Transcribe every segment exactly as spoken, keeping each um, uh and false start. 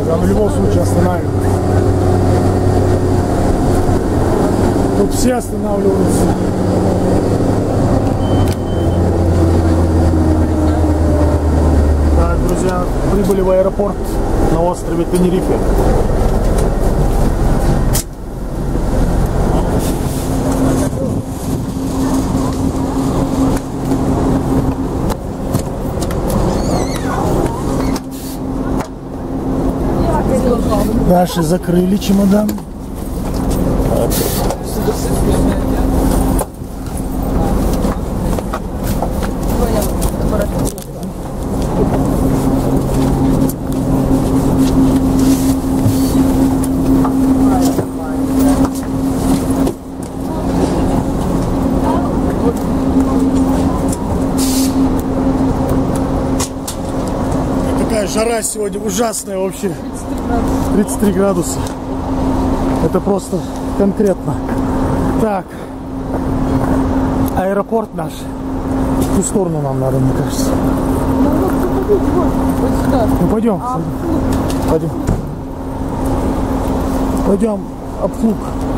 Да, в любом случае останавливаем. Тут все останавливаются. Так, друзья, прибыли в аэропорт на острове Тенерифе. Наши закрыли чемодан. Такая жара сегодня ужасная вообще. тридцать три градуса. Это просто конкретно. Так. Аэропорт наш. В ту сторону нам надо, мне кажется. Ну пойдем. Пойдем. Пойдем. Обслуг.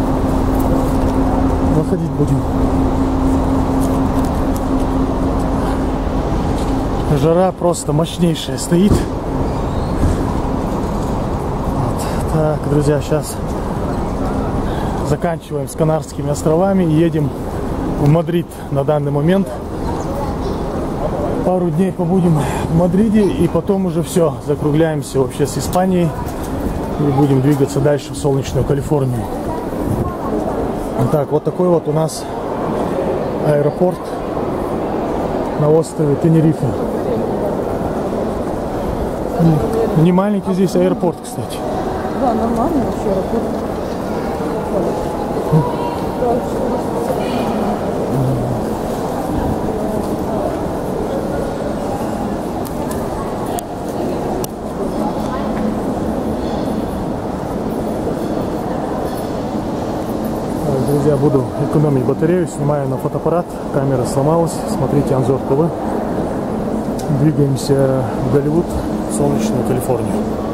Заходить будем. Жара просто мощнейшая стоит. Так, друзья, сейчас заканчиваем с Канарскими островами и едем в Мадрид на данный момент. Пару дней побудем в Мадриде и потом уже все, закругляемся вообще с Испанией и будем двигаться дальше в солнечную Калифорнию. Так, вот такой вот у нас аэропорт на острове Тенерифе. Не маленький здесь аэропорт, кстати. Да, нормально вообще аэропорт. Друзья, буду экономить батарею, снимаю на фотоаппарат, камера сломалась, смотрите Анзор ТВ. Двигаемся в Голливуд, в солнечную Калифорнию.